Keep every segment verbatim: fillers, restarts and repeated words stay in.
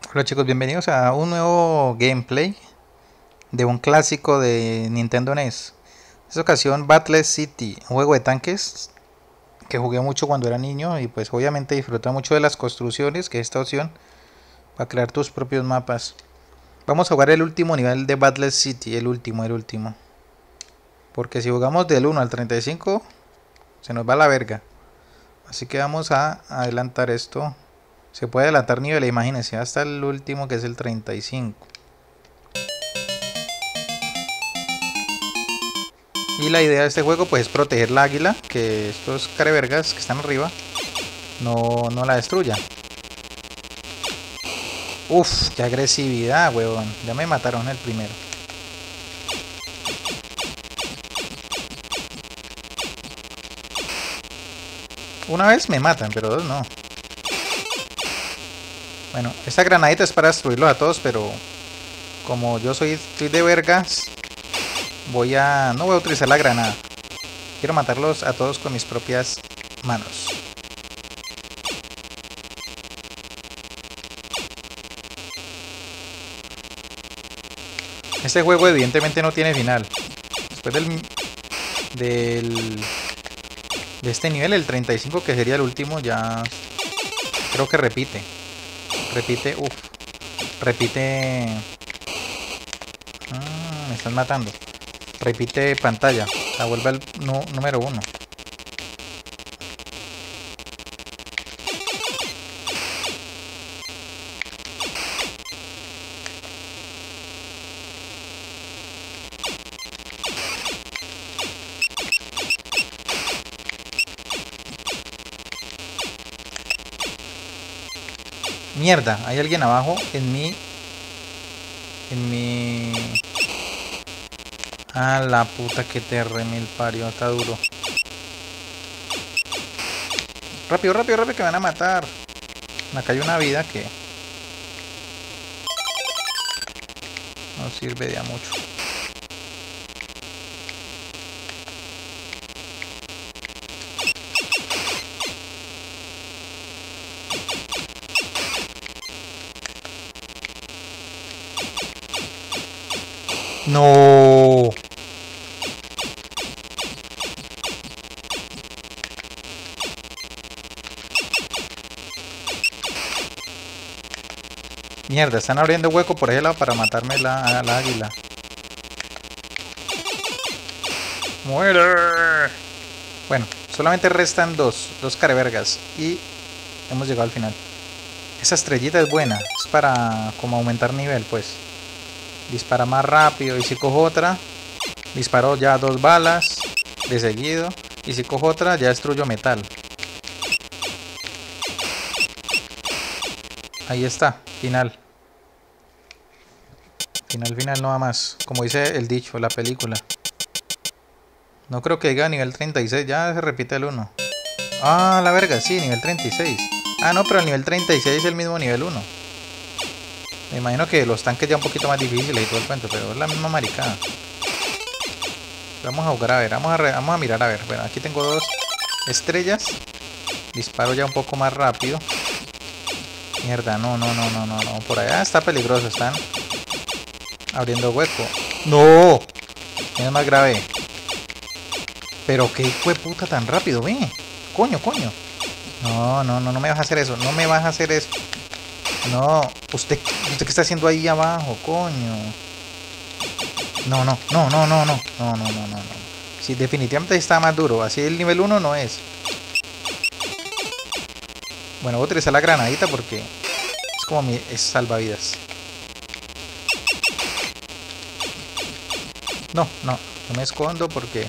Hola chicos, bienvenidos a un nuevo gameplay de un clásico de Nintendo N E S. En esta ocasión Battle City, un juego de tanques que jugué mucho cuando era niño y pues obviamente disfruté mucho de las construcciones, que es esta opción para crear tus propios mapas. Vamos a jugar el último nivel de Battle City, el último, el último. Porque si jugamos del uno al treinta y cinco se nos va la verga. Así que vamos a adelantar esto. Se puede adelantar niveles, imagínense, hasta el último que es el treinta y cinco. Y la idea de este juego pues es proteger la águila, que estos carevergas que están arriba no, no la destruyan. Uf, qué agresividad, huevón. Ya me mataron el primero. Una vez me matan, pero dos no. Bueno, esta granadita es para destruirlos a todos, pero como yo soy, soy de vergas, voy a... no voy a utilizar la granada. Quiero matarlos a todos con mis propias manos. Este juego evidentemente no tiene final. Después del... del de este nivel, el treinta y cinco, que sería el último, ya creo que repite. Repite, uff. Repite... Ah, me están matando. Repite pantalla. La vuelve al no, número uno. Mierda, hay alguien abajo en mi... En mi... Ah, la puta que te remil parió, está duro. Rápido, rápido, rápido, que me van a matar. Me cayó una vida que... no sirve de a mucho. No. Mierda, están abriendo hueco por ese lado para matarme la, la águila. ¡Muere! Bueno, solamente restan dos, dos carevergas y hemos llegado al final. Esa estrellita es buena, es para como aumentar nivel, pues. Dispara más rápido y si cojo otra, disparo ya dos balas de seguido y si cojo otra ya destruyo metal. Ahí está, final. Final, final, no va más. Como dice el dicho, la película. No creo que llegue a nivel treinta y seis, ya se repite el uno. Ah, la verga, sí, nivel treinta y seis. Ah, no, pero el nivel treinta y seis es el mismo nivel uno. Me imagino que los tanques ya un poquito más difíciles y todo el cuento, pero es la misma maricada. Vamos a jugar a ver, vamos a, re, vamos a mirar a ver. Bueno, aquí tengo dos estrellas. Disparo ya un poco más rápido. Mierda, no, no, no, no, no, no. Por allá está peligroso, están abriendo hueco. ¡No! Es más grave. Pero qué hijo de puta tan rápido, ve. Coño, coño. No, no, no, no me vas a hacer eso. No me vas a hacer eso. No, usted, usted qué está haciendo ahí abajo, coño. No, no, no, no, no, no, no, no, no, no, no. Sí, definitivamente está más duro. Así el nivel uno no es. Bueno, voy a utilizar la granadita porque es como mi es salvavidas. No, no, no me escondo porque...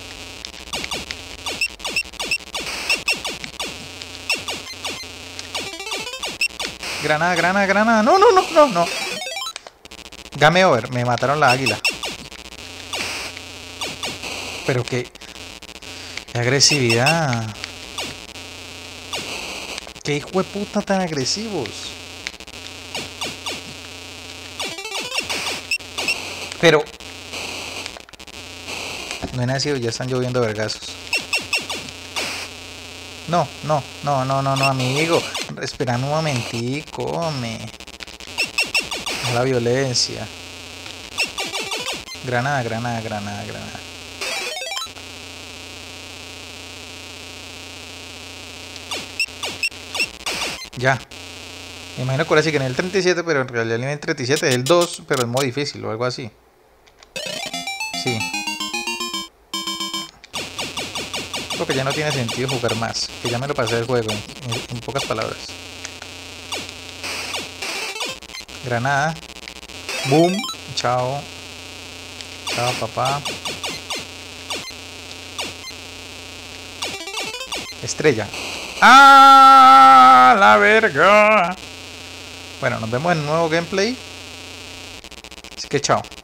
Granada, granada, granada. No, no, no, no, no. Game over, me mataron la águila. Pero qué... qué agresividad. Qué hijo de puta tan agresivos. Pero... no he nacido y ya están lloviendo vergazos. No, no, no, no, no, no, amigo. Espérame un momentico, me. A la violencia. Granada, granada, granada, granada. Ya. Me imagino que ahora sí que en el treinta y siete, pero en realidad el nivel treinta y siete es el dos, pero es muy difícil o algo así. Sí. Porque ya no tiene sentido jugar más. Que ya me lo pasé el juego, en, en pocas palabras. Granada. Boom. Chao. Chao, papá. Estrella. ¡Ah! ¡La verga! Bueno, nos vemos en un nuevo gameplay. Así que chao.